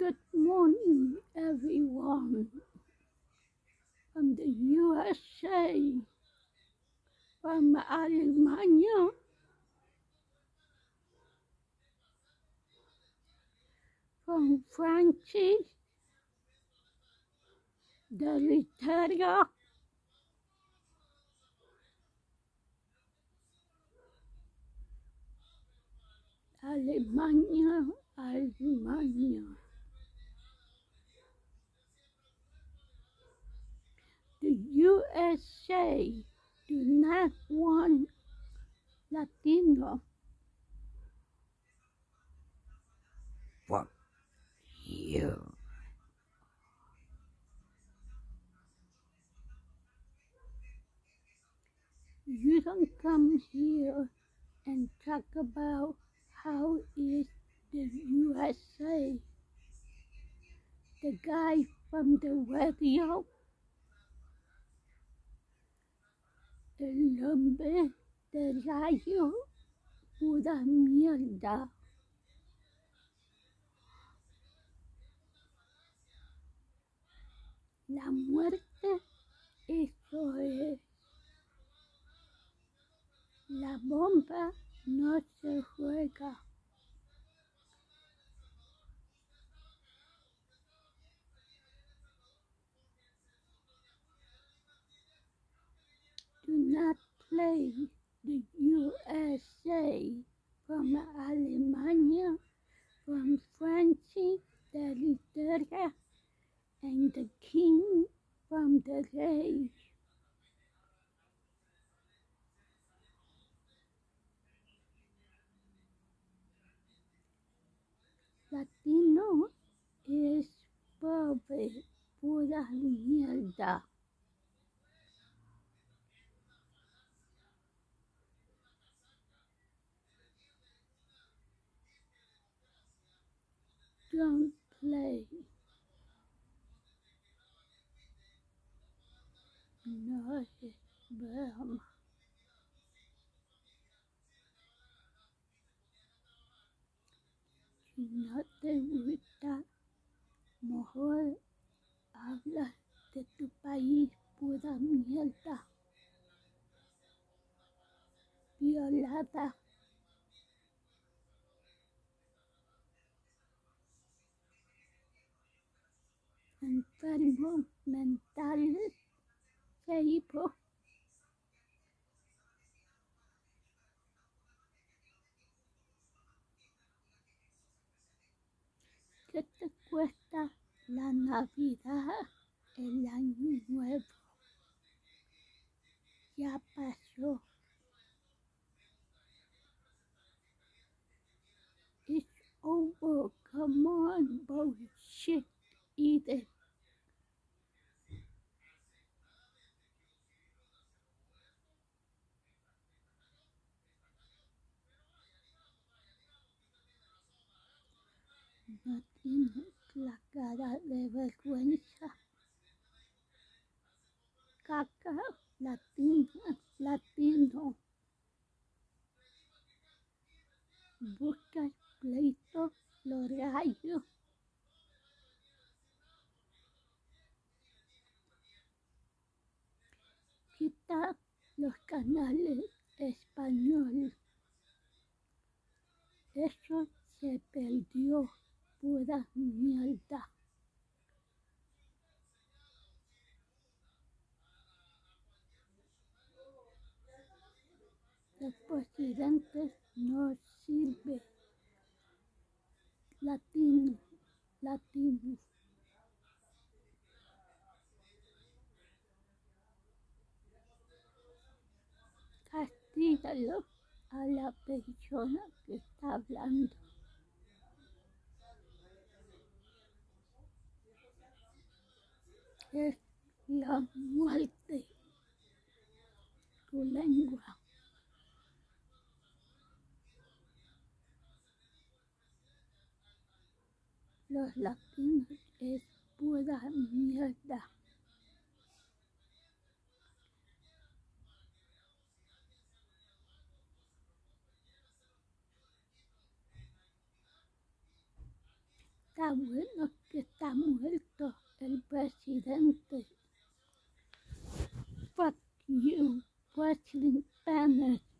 Good morning, everyone, from the USA, from Alemania, from Francie, Deliteria, Alemania, Alemania. The USA do not want Latino. Fuck you. You don't come here and talk about how is the USA. The guy from the radio, el hombre de radio, pura mierda. La muerte, eso es. La bomba no se juega. Do not play the USA from Alemania, from Francie, the Litera, and the king from the rage. Latino es pobre, pura mierda. Don't play. No es broma. Si no te gusta, mejor habla de tu país, pura mierda. Violada. Enfermo mentales, seibo. ¿Qué te cuesta la Navidad, el Año Nuevo? Ya pasó. It's over. Come on, bullshit, eat it. No tienes la cara de vergüenza. Caca, latina, latino. Busca pleito, los rayos. Quita los canales españoles. Eso se perdió, pura mierda. Los presidentes no sirven. Latino, latino. Castígalo a la persona que está hablando. Es la muerte. Tu lengua. Los latinos es pura mierda. Está bueno que está muerto el presidente. Fuck you, President Bennett.